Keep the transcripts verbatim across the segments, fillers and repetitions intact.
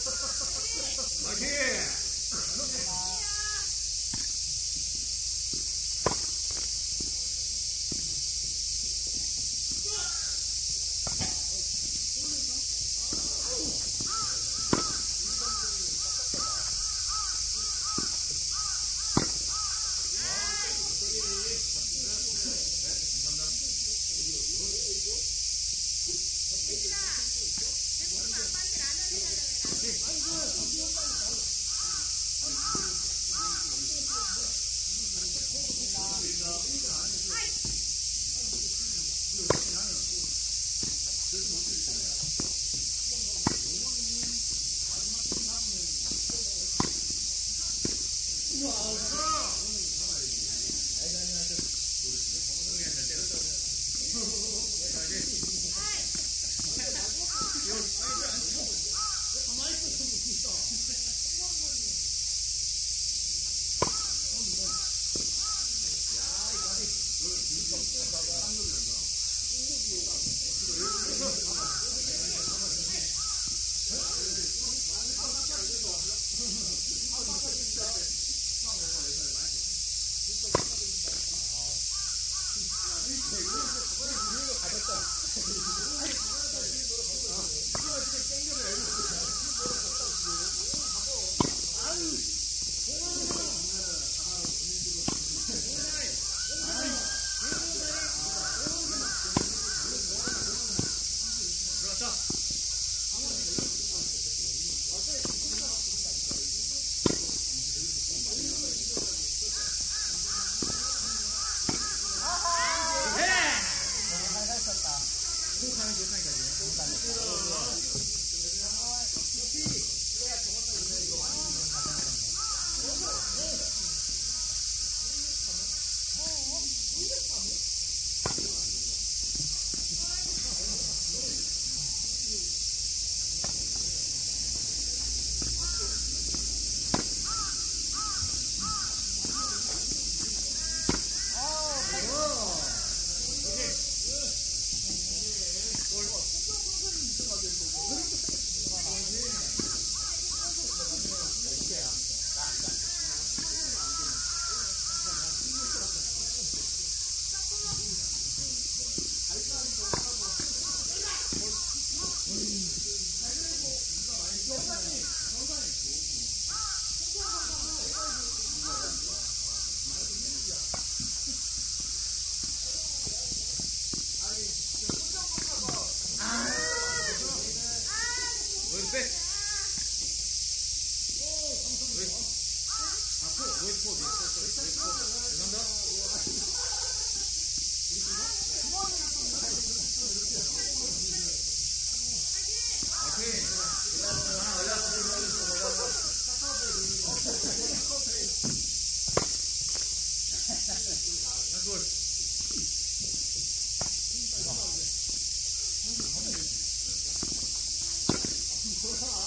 아,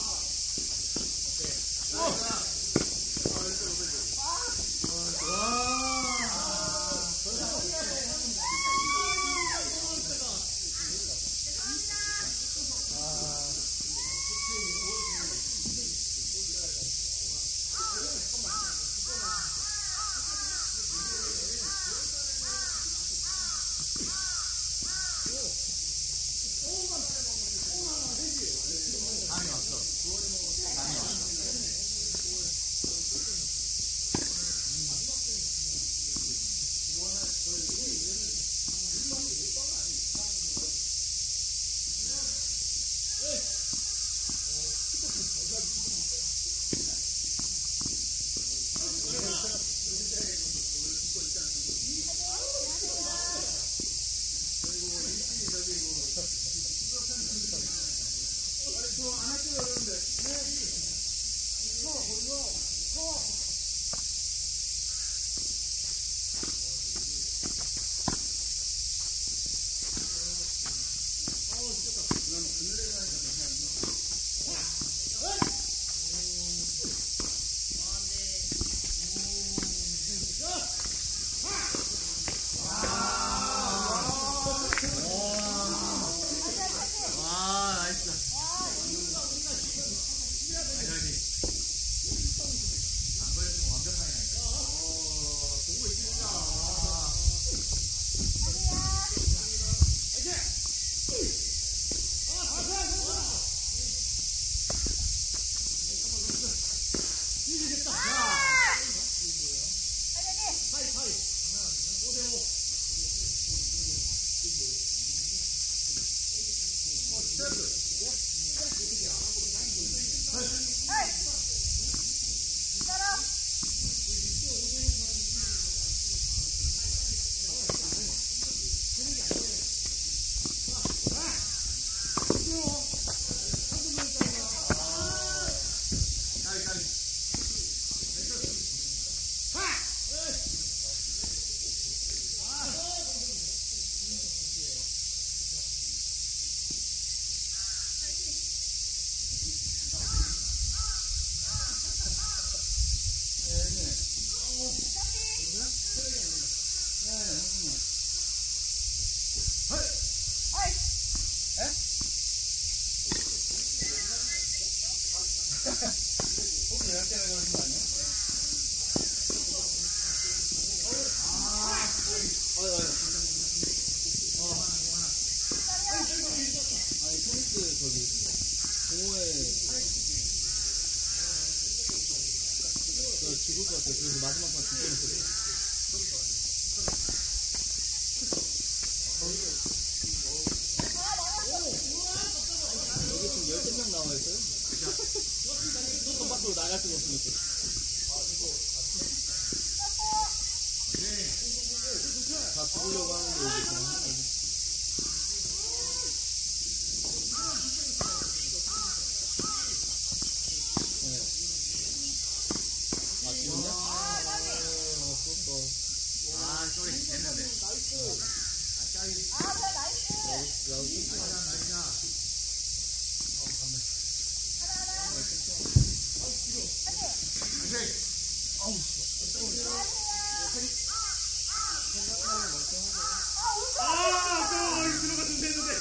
죽을 것 같아요. 그래서 마지막 판 죽고 있어요. 여기 지금 열두 명 나와 있어요. 손 밖으로 나갈 수가 없으니까. 다 죽으려고 하는데 여기 그냥 하는 거지. 아, 쏘리 됐는데. 아, 그래, 나이스. 나이스, 나이스. 하나, 하나. 어우, 아, 아까 이거 들어갔으면 됐는데.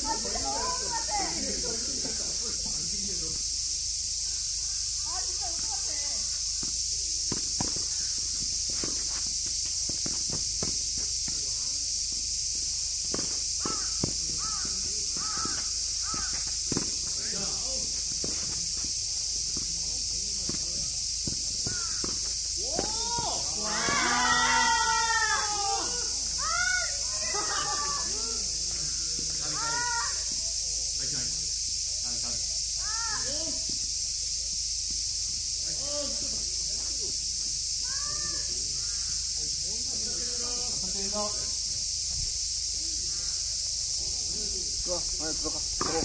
들어가, 안에 들어가. 들어.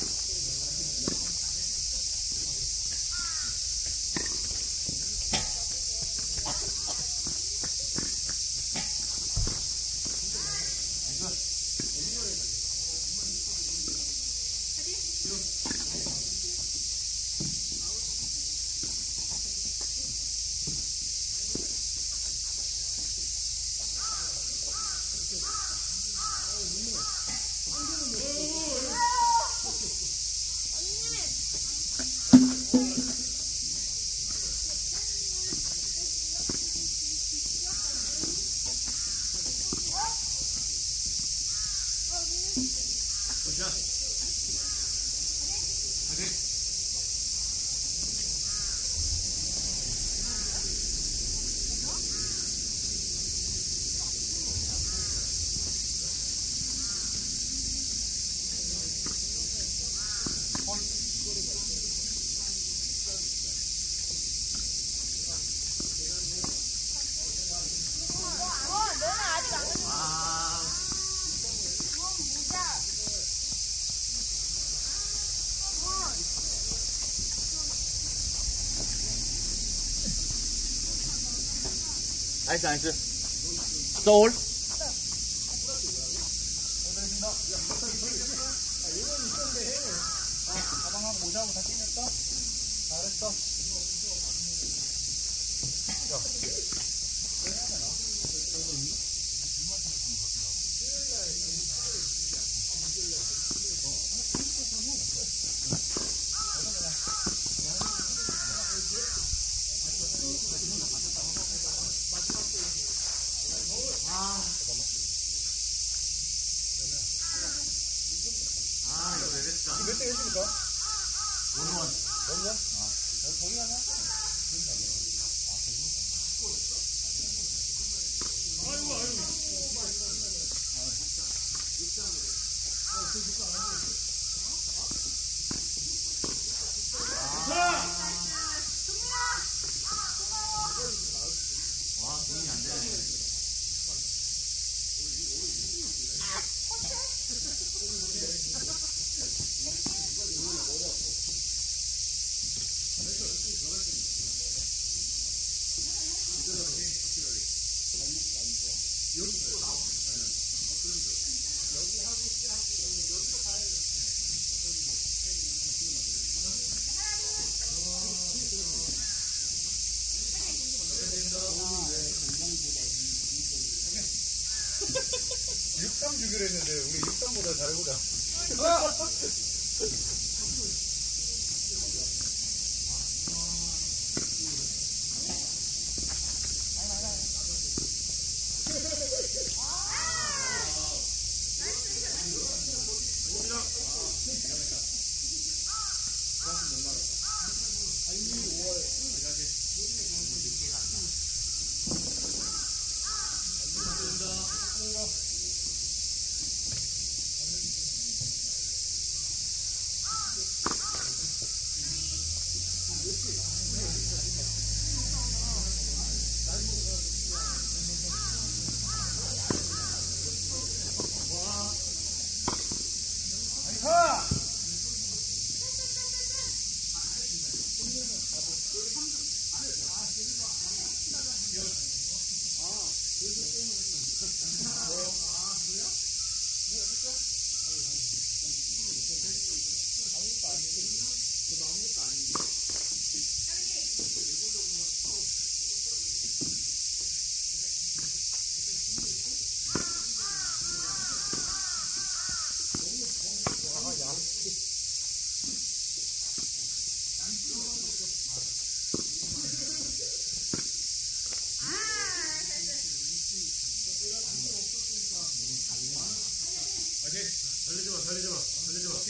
나이스, 나이스. 소울. 가방하고 모자하고 다 챙겼어? 잘했어. 아, 이거 왜 됐다. 몇 대 했습니까? 원원. 원원? 아, 거기 가나? 아이고, 아이고. 삼 주기로 했는데 우리 육 삼보다 잘해보자. 달리지 마, 달리지 마, 달리지 마.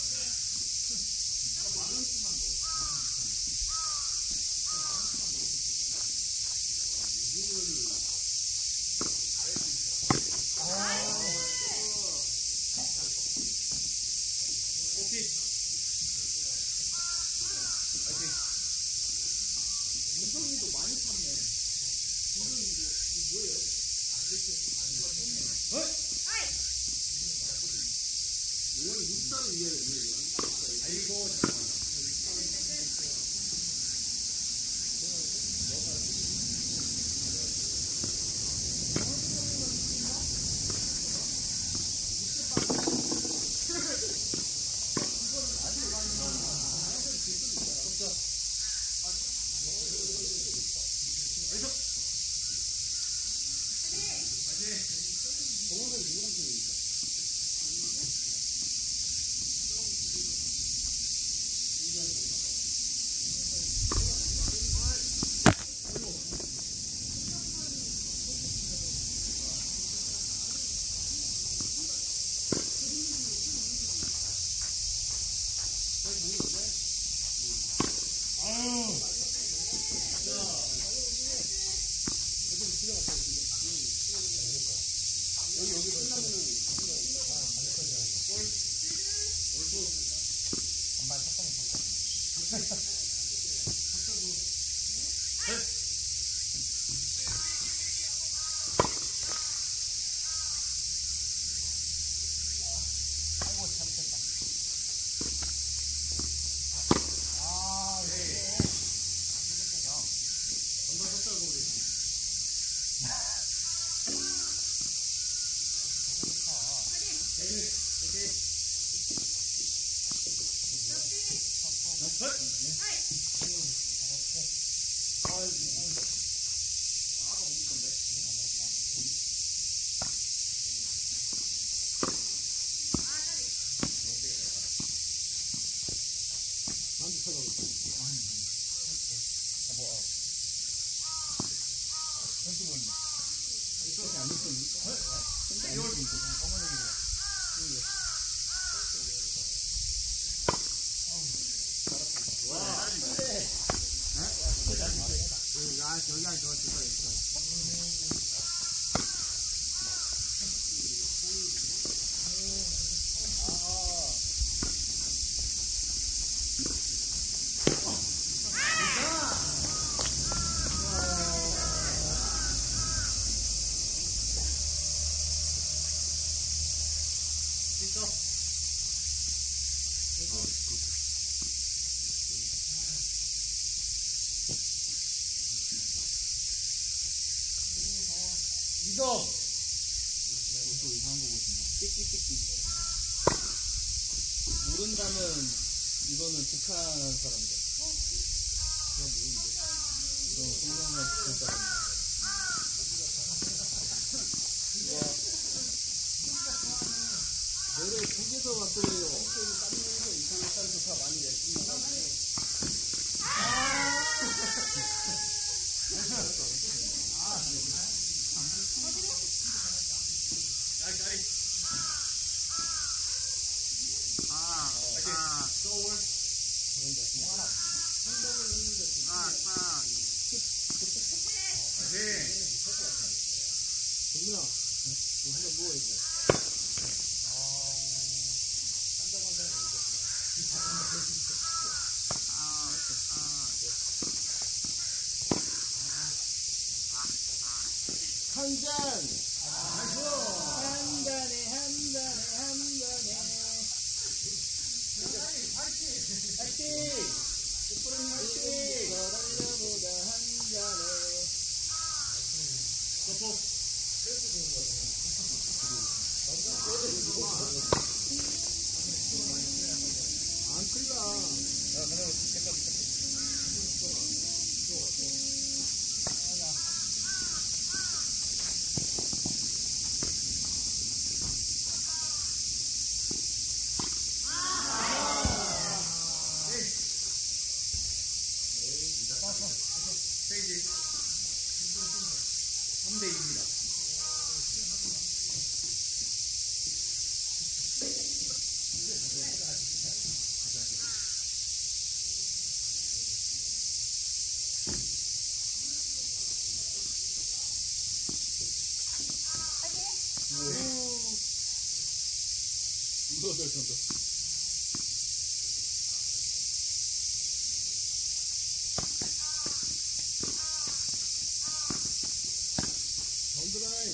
여기 안에 저 주사 있어. 이거 또 이상한 거 보신다. 삐끼삐끼. 모른다면 이거는 북한 사람들. 이거 모르는데. 이거 성경만 북한 사람들. 이거 노래 북에서 왔더래요. 땀내면서 이상한 좋다 많이 냈습니다. 동민아, 너 한잔 먹어, 이거. 한 잔! 한 잔에, 한 잔에, 한 잔에. 화이팅! 화이팅! 달려보자, 한 잔에. 안 클라. 삼 대 이입니다. 이거 될 정도. 정드라인.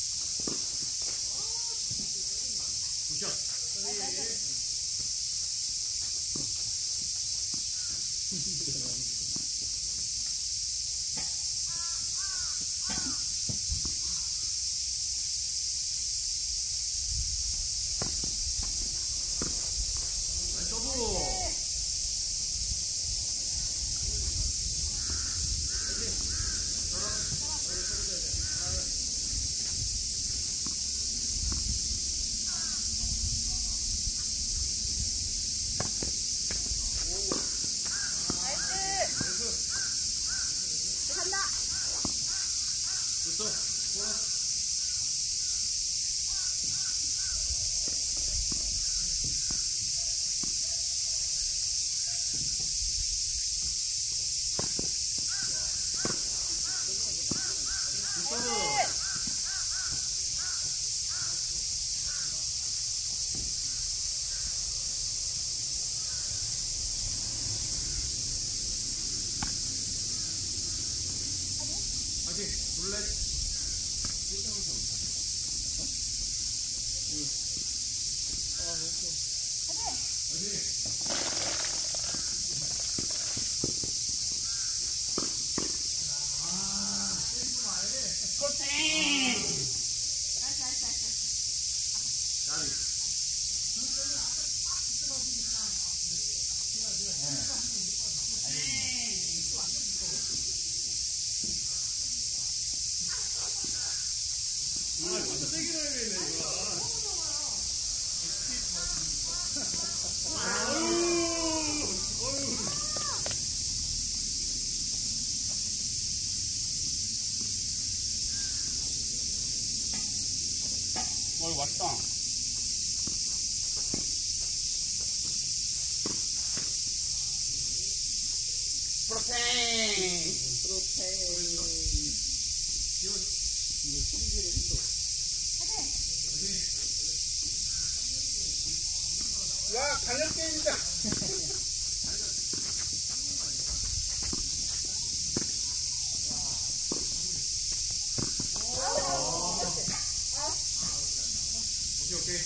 굿샷. 블랙. 아, 진짜 세게 넣어야겠네, 이거. 아유, 어휴. 어이, 맛있다. 프로테인! 프로테인. 이거 소리를 힘들어. 와, 달력 게임이다. 오케이, 오케이.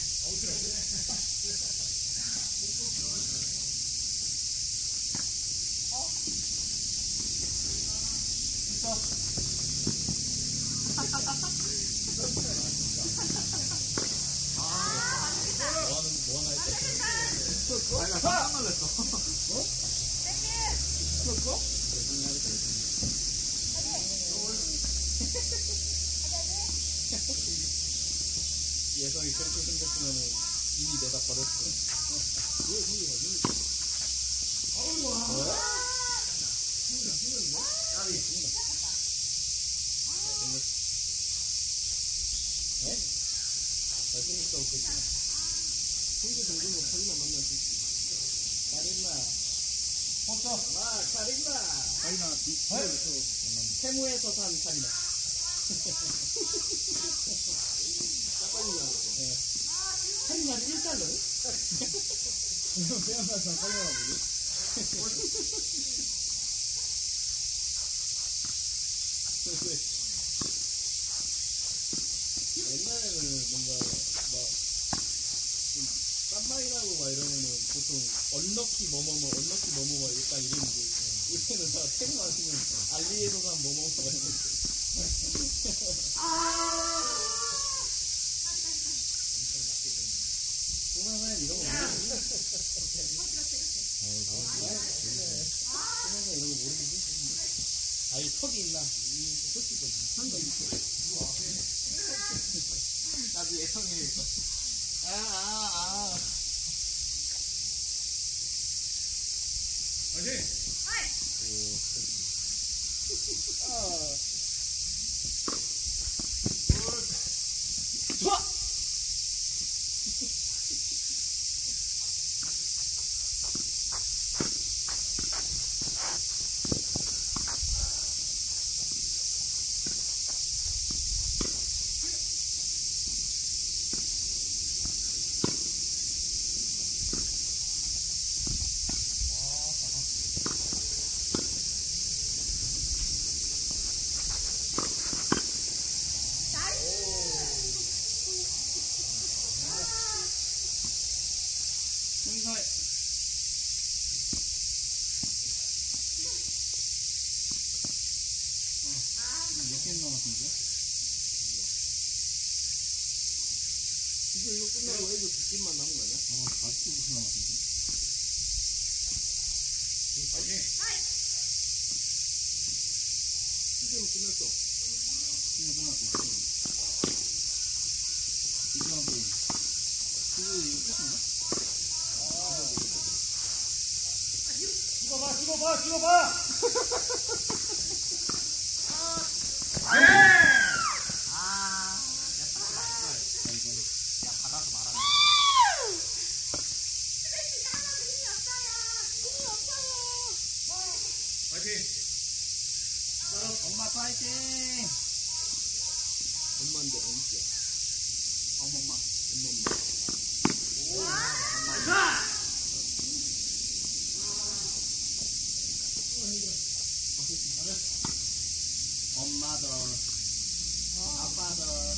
뭐 하나 했다. 아, 나 깜짝 놀랐어. 어? 쳤어? 예성이 그렇게 생겼으면은 이미 내다 버렸어. 왜 형이 가지? 어우, 와. 까비. 네? 잘생겼다고 그랬구나. 형제 정도면 카리나 만날 수 있지. 카리나. 컸어. 마, 카리나. 아이나 비 세무에서 산 카리나. 짝꿍이야. 예. 카리나를 일 달러요? 그냥 빼앗아서 빨려가 보지. 옛날에는 뭔가 막 쌈마이라고 막 이러면은 보통 언럭키 뭐뭐뭐 언럭키 뭐뭐뭐 일단 이랬는데 요새는 다 템 나시면 알리에서 산 뭐뭐뭐가 있는데 소나는 이런 거 모르지? 아이고 소나는 이런 거 모르지? 아이 턱이 있나? 한거 있어. 나도 예성해야겠다. 아, 아, 아. 화이팅! 아. 좋아! 행사에 몇 개 남았는데? 이제 이거 끝나고 애들 두 팀만 남은 거 아니야? 어, 아직도 무슨 남았는데? 화이팅! 시즌은 끝났어. 이거 끝났고. 이거 게임. 이거 이거 끝인가? 찍어봐, 찍어봐, 찍어봐! 화이팅! 엄마 파이팅! 엄마인데 엄지야. 어머마. 엄마엄마. 엄마들. 아빠들.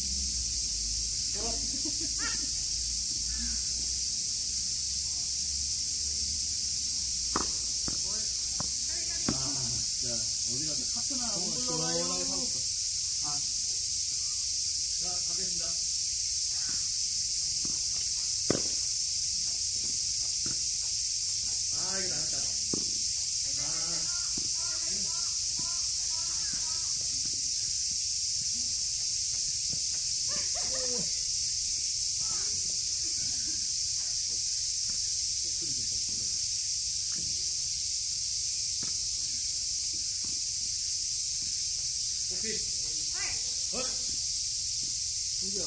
아, 진짜 어디 가서 카트나 하고 시원하게 사먹었어. 자, 가겠습니다. 아, 이거 나갔다. 아. 오케이. 헛! 승기야.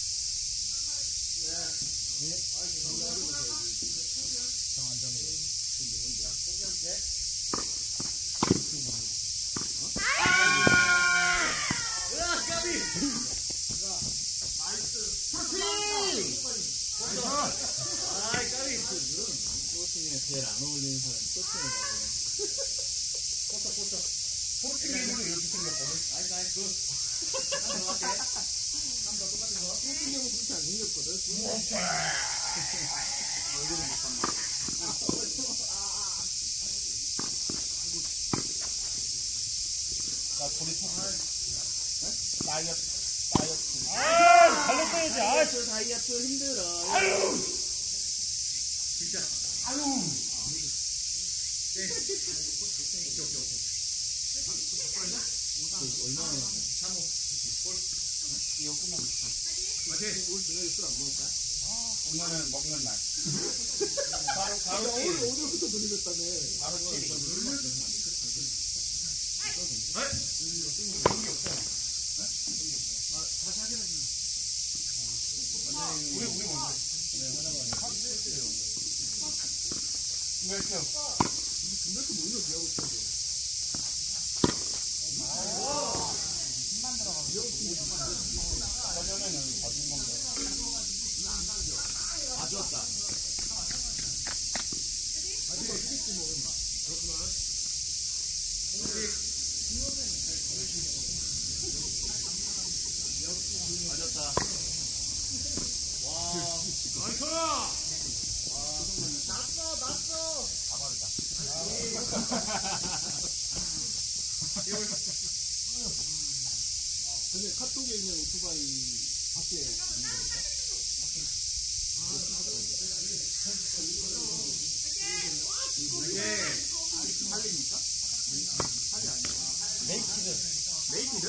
네. 아, 이제 감사합니다. 정한정이. 포기한테? 으아, 까비! 아이, 까비! 코팅에 제일 안 어울리는 사람 코팅을 말하네. 꽂아, 꽂아. 포르투기으로 이렇게 생겼거든. 나이스, 나이스, 굿. 한번 더 할게. 한 번 더 똑같은 거. 코팅형은 그렇게 안 생겼거든. 얼굴은 못 봤나? 나 보리통. 다이어트, 다이어트. 아, 발로 빼야지. 아, 다이어트, 다이어트 힘들어. 아유! 진짜. 아유! 네. 오케이, 오케이, 오케이. 얼마나 삼 호. 골. 이거 끝나고 있어. 화이팅! 올 저녁에 술 안 먹을까? 아, 오늘은 먹는 날. 바로, 바로 야, 오늘 오늘부터 돌리겠다며. 바로 찌리. 에? 여기 없어요. 우리, 우리 먼저. 네, 하나만. 몇 점? 이렇게 모이면 비하고 싶어서. 저녁에는 어디 먹는 아, 좋았다. 맞았다. 와. 나이스! 났어, 났어. 근데 카톡에 있는 오토바이 밖에 있는 거니까? 살립니까? 살이 아니야. 네이키드. 네이키드?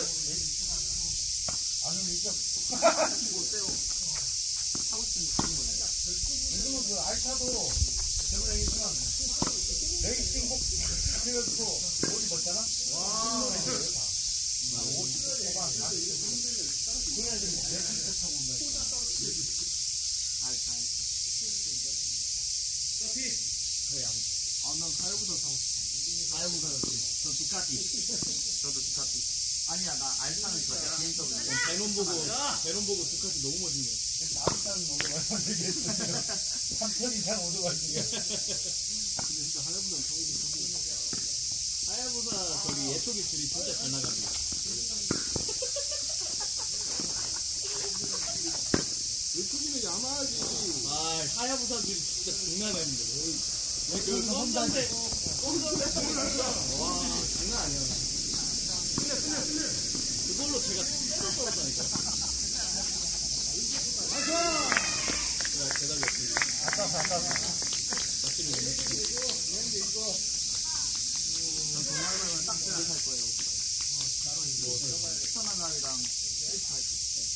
아니, 이쪽. 뭐 떼요. 하고 싶은 거 쓰는 거지. 요즘은 그 알차도 저번에 얘기했지만 레이싱 복 그래가지고 옷 입었잖아? 와. 옷 입고 막 그런 애들이 뭐 레이싱 타고 온다. 알차, 알차. 아, 난 하야부사 사고 싶어. 하야부사, 저 두카티. 저도 두카티. 아니야, 나 알차는 좋아해. 비엠더블유. 베놈 보고, 베놈 보고 두카티 너무 멋있네. 아무튼 오토바이 되겠어요. 삼 톤 이상 오토바이. 근데 진짜 하야부사는 타고 싶어. 하야부사 저기 예초기 줄이 진짜 잘 나가지. 예초기는 야마하지. 아, 하야부사 줄이 진짜 장난 아닌데. 그 껌던데, 껌던데 와, 장난 아니야. 그걸로 제가 뚝 떨었다니까. 야, 대답이 없지. 아까 아까 맞지는 않네. 난 동남아는 딱 두개 살 거예요. 뭐, 천하나이랑 스위트 파이프.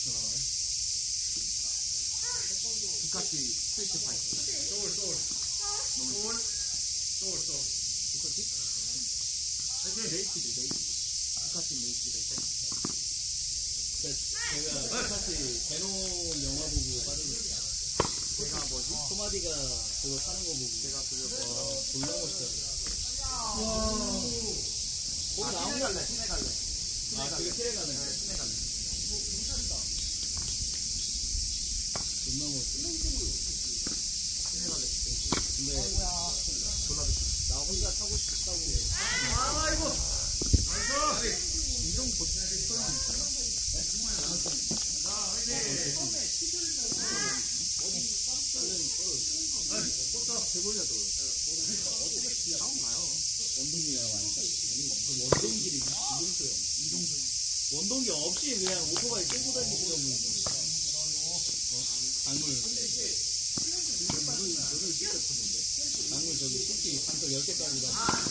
두카티 스위트 파이프. 소울, 소울. 소울, 소울, 소울. 두카티? 레이키드, 레이키드. 두카티 레이키드. 제가 두카티 베놈 영화 보고 빠졌어요. 제가 뭐지? 토마디가 그거 타는 거 보고 제가 그거 와, 졸라 멋있더라고요. 거기 나온 갈래? 시내 갈래? 아, 그게 시내 가는 거? 네, 시내 갈래. 존나 멋있어. 시내 갈래. 근데 졸라 비싸. 나 혼자 타고 싶다고. 아, 이거! 나이스! 이동 보트에 소용 있어요? 자, 화이팅! 대본이야, 너. 다운 가요. 원동기라고 하니까. 아니, 원동기리, 이동소요. 이동소요. 원동기 없이 그냥 오토바이 끌고 다니시려면. 어? 강물. 너는 진짜 쳤는데? 강물 저기 실기 방석 열 개 깔고 다니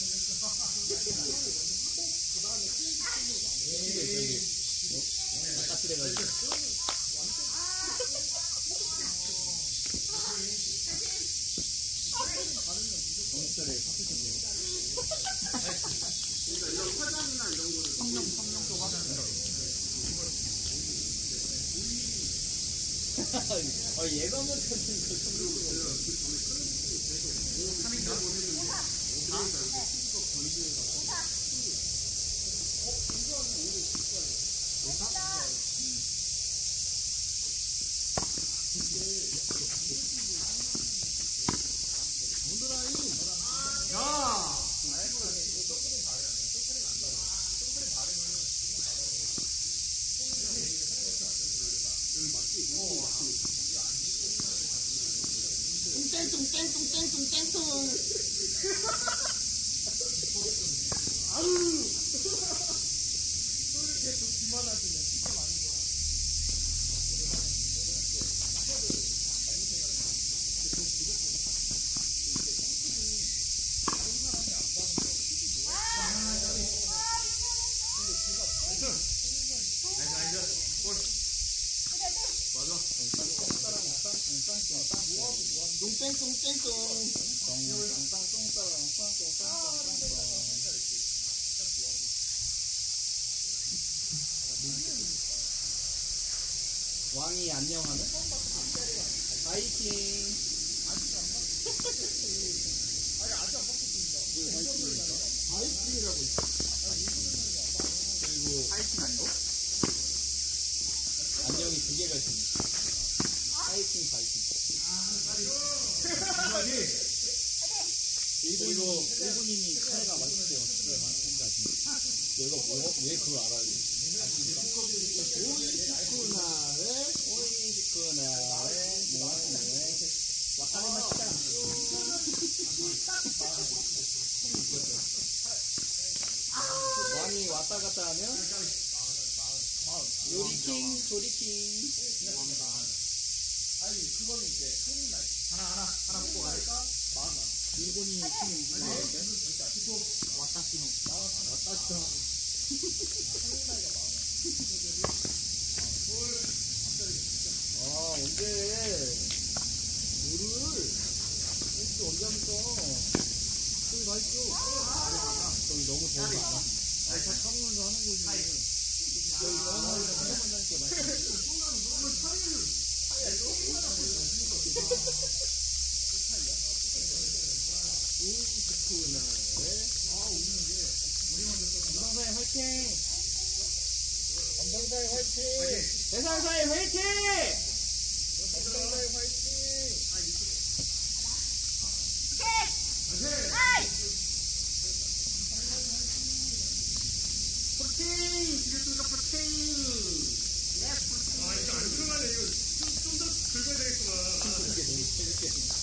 실기에 저기, 어? 까칠해가지고. 아, 얘가 못하는 거 땡뚱땡뚱땡뚱땡뚱 아유 소리 계속 기만하시네. 진짜 많은 거야. 맞아. 쌍쌍 쌍쌍 왕이 안녕하네. 파이팅. 파이팅이라고 있어. 그리고 파이팅 아니고? 안녕이 두 개가 있습니다. 파이팅, 파이팅. 그리고 일본인이 카레가 맛있대요. 어떻게 맛있는지 얘가 뭐, 왜 그걸 알아야 돼? 아십니까? 오이시쿠나레, 오이시쿠나레, 뭐하네. 와카레 맛있다. 왕이 왔다 갔다 하면 요리킹, 조리킹. 아니 그거는 이제 한국 날 하나, 하나, 하나 먹고 갈까? 일본이 팀이 나왔는데? 와타시노. 와타시노. 아, 언제? 물을? 혹시 언제 하면서? 저기 맛있어. 저기 너무 더운 거 알아? 아니, 다 참으면서 하는 거지. 여기 너무 한번만 하니까 맛있어. 감정사의 화이팅! 감정사의 화이팅! 대상사의 화이팅! 감정사의 화이팅! 프로틴! 지금 프로틴! 아, 이거 안 들어가네. 이거 좀 더 긁어야 되겠구만. 이게 너무 재밌게.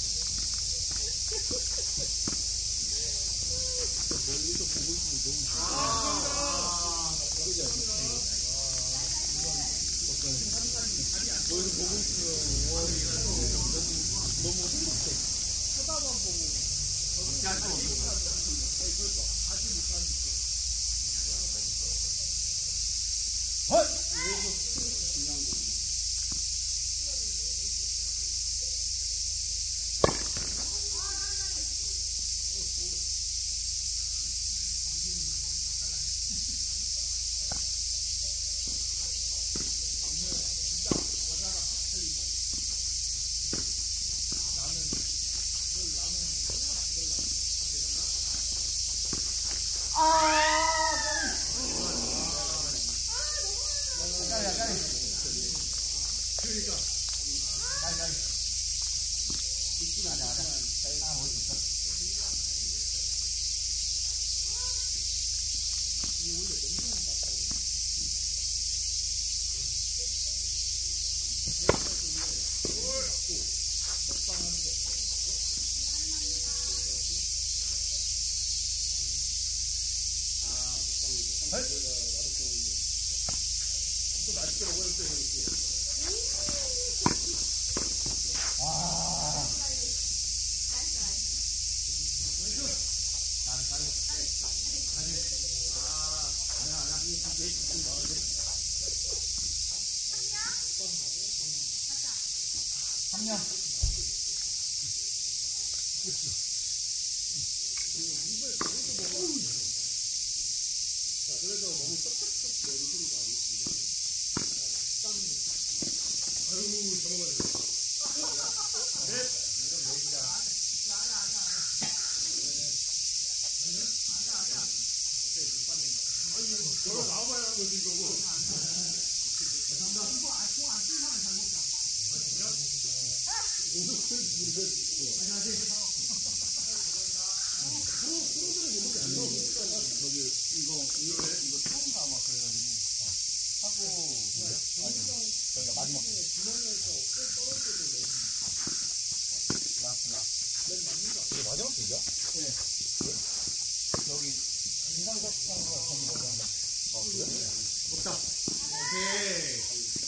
멀리서 보고 있으면 너무 좋아. 아, 그지 않니? 멀리서 보고 있으면 너무 행복해. 쳐다만 보고. 할수 없어. 하지 못하니까. 헐! 여기서 중요한 거. 삼년. 그래서 너무 쩍쩍쩍 내는 소리가 안 있어. 아유, 잠깐만요. 넷. 저거 나와봐야 하는 거지, 이거고. 저기 이거 이거 이거 처음 아마 그래가지고 하고 아니 저희가 마지막 라스트 라스트 이게 마지막 기야? 네. 여기 인상적 상으로 전부 먹었나? 아 그래? 없다. 오케이.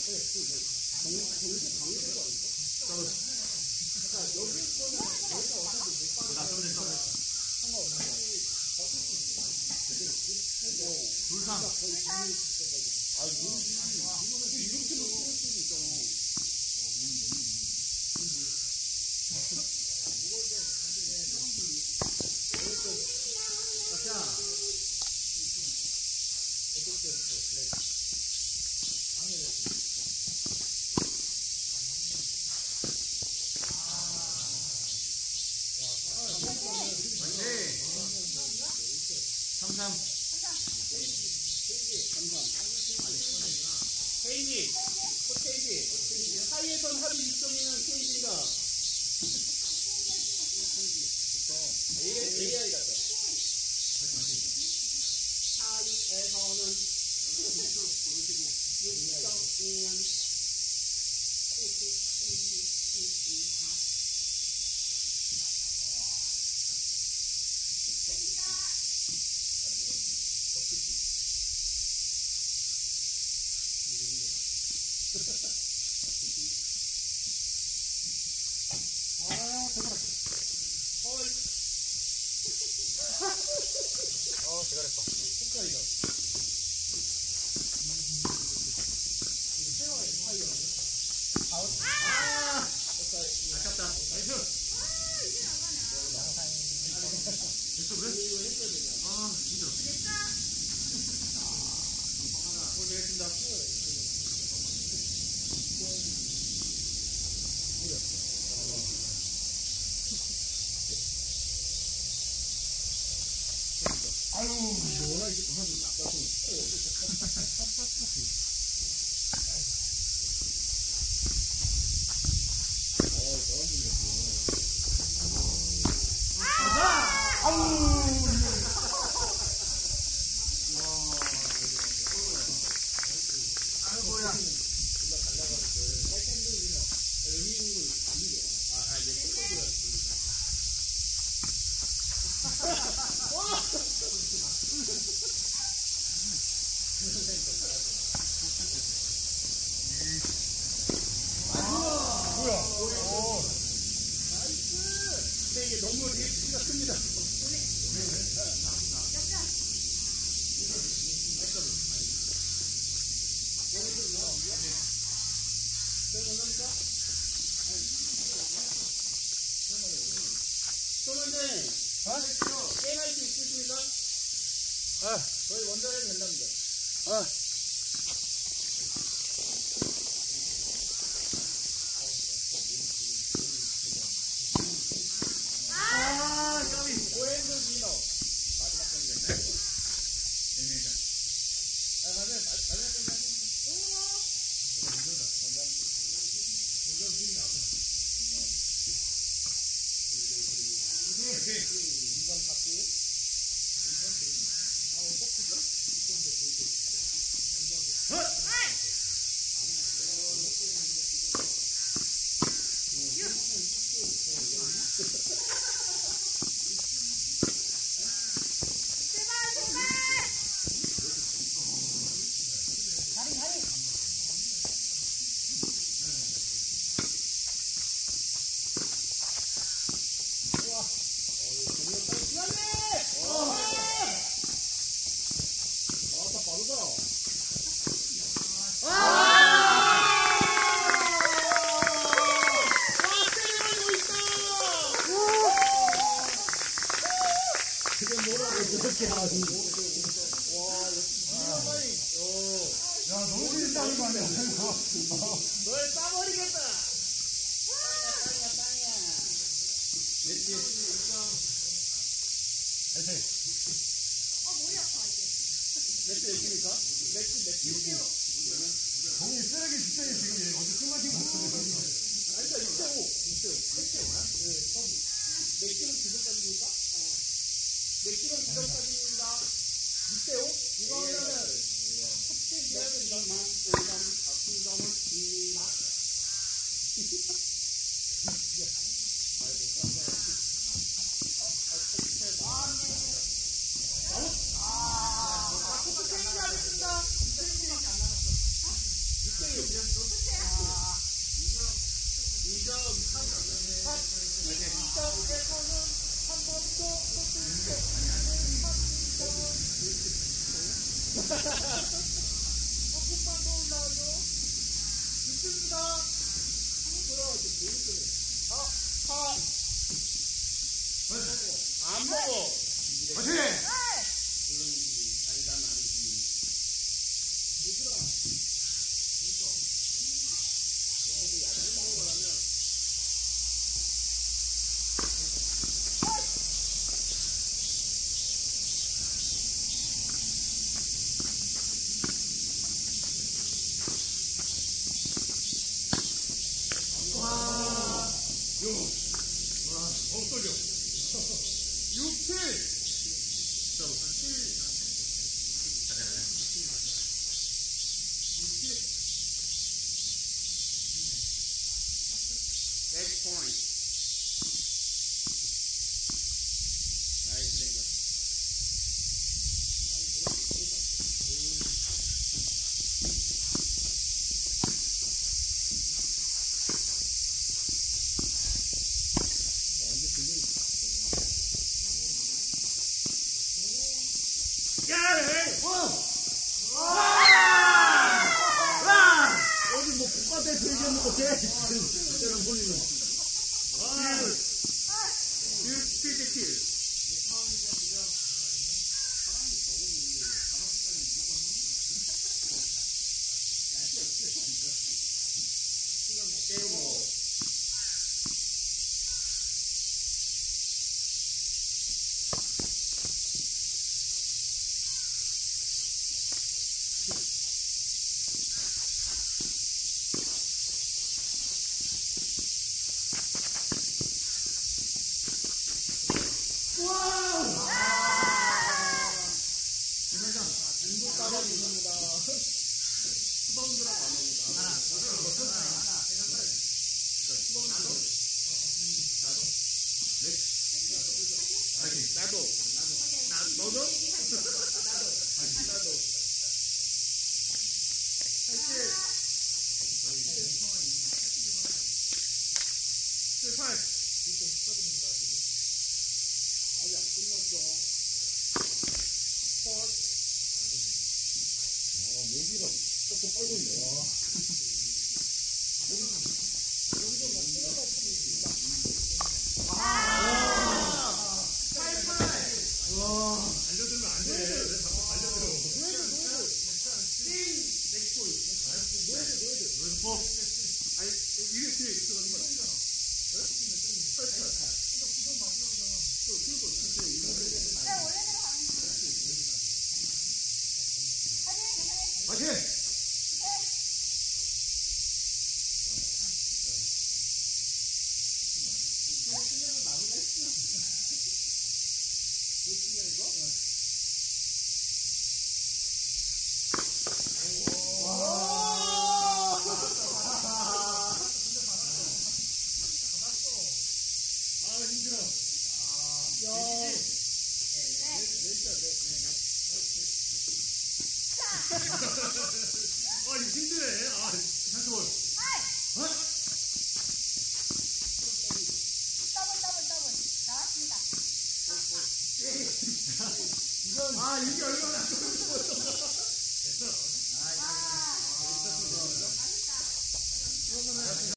불상. 아, 모르지. 이거는 이렇게 넣을 수도 있잖아. 삼삼. 케이지, 케이지. 사이에선 합이 육 점이면 케이지인가? 에이아이 같다. 사이에서는 육 점이면 어, 대가리파. 색깔이다. 아! 아깝다. 나이스. 됐어, 그래? 아, 힘들어. 오늘 되겠습니다. 아유, 뭐라 이게 무슨 뭐야? 오. 근데 이게 너무 되게 크기가 큽니다. 그러면은 어? 게임할 수 있으십니까? 어. 저희 원자를 된답니다. 어. 아, 까비. 고엔드 위너 마지막 경기였다. 아, 맞아요. 마지막 경기. 인간 받고 야, 너무 재밌다는 거 아니야? 널 싸버리겠다. 땅이야, 땅이야, 땅이야. 넷지. 애들. 맥주 몇입니까? 맥주 맥주. 동이 쓰레기 직전에 지금 얘 어디 술 마신 거 없어. 아니다, 육 대 오. 육 대 오. 육 대 오야? 네, 서브. 맥주는 두 점까지입니까? 맥주는 두 점까지입니다. 육 대 오? 이거 하면은 숙제기하면 오점, 구 점을 줍니다. 아, 파. 먹어. 화이팅! 육, 칠. Next point. 나이스 랭겨. 어디 뭐 국가대표 얘기해놓고 쟤 쟤랑 보리는 일, 칠 대 칠. 나도. 나, 너도? 나도. 팔칠. 칠, 팔. 아직 안 끝났어. 헐. 어 모기가 조금 빨고 있네. 와. 알려들면 안 돼. 왜 자꾸 알려들어. 아니, 이게 그냥 이렇게 가는 거야. 화이팅! 아, 이거 힘드네. 아, 한솔. 더블 더블 더블 나왔습니다. 아, 이게 얼마나.